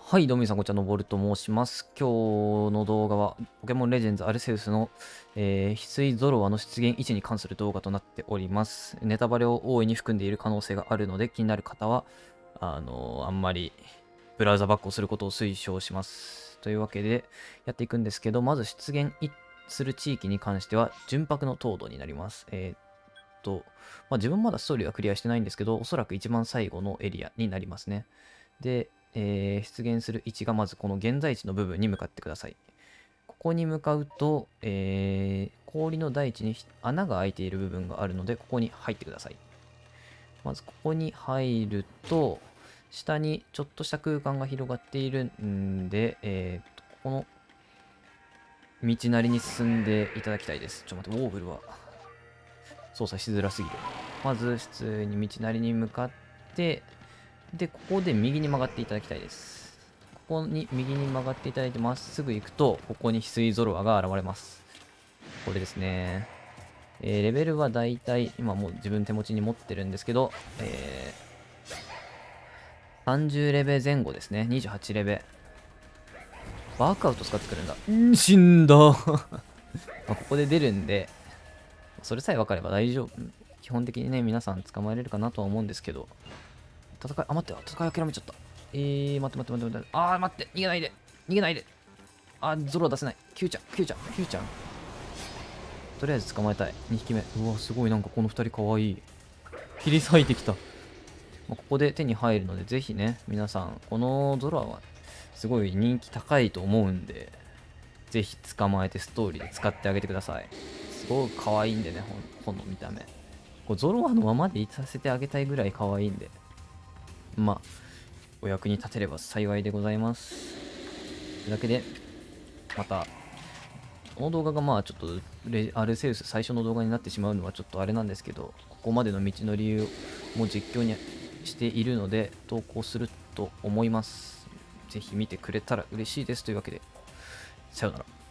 はい、どうも皆さん、こんにちは、のぼると申します。今日の動画は、ポケモンレジェンズアルセウスの、翡翠ゾロワの出現位置に関する動画となっております。ネタバレを大いに含んでいる可能性があるので、気になる方は、あんまりブラウザバックをすることを推奨します。というわけで、やっていくんですけど、まず出現する地域に関しては、純白の凍土になります。自分まだストーリーはクリアしてないんですけど、おそらく一番最後のエリアになりますね。で、出現する位置がまずこの現在地の部分に向かってください。ここに向かうと、氷の大地に穴が開いている部分があるので、ここに入ってください。まずここに入ると、下にちょっとした空間が広がっているんで、この道なりに進んでいただきたいです。ちょっと待って、オーブルは操作しづらすぎる。まず普通に道なりに向かって、で、ここで右に曲がっていただきたいです。ここに右に曲がっていただいてまっすぐ行くと、ここに翡翠ゾロアが現れます。これですね。レベルはだいたい、今もう自分手持ちに持ってるんですけど、30レベ前後ですね。28レベ。バークアウト使ってくるんだ。死んだ。ここで出るんで、それさえ分かれば大丈夫。基本的にね、皆さん捕まえれるかなとは思うんですけど、待って、戦い諦めちゃった。待って。待って、逃げないで。ゾロ出せない。キューちゃん。とりあえず捕まえたい。2匹目。うわ、すごい、なんかこの2人かわいい。切り裂いてきた。ここで手に入るので、ぜひね、皆さん、このゾロはすごい人気高いと思うんで、ぜひ捕まえてストーリーで使ってあげてください。すごく可愛いんでね、この見た目。ゾロワのままでいさせてあげたいぐらい可愛いんで。まあ、お役に立てれば幸いでございます。というだけで、また、この動画がちょっとアルセウス最初の動画になってしまうのはちょっとあれなんですけど、ここまでの道の理由も実況にしているので、投稿すると思います。ぜひ見てくれたら嬉しいです。というわけで、さようなら。